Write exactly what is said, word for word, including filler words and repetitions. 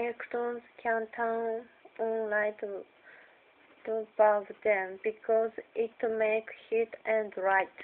electrons can turn on light above them because it makes heat and light.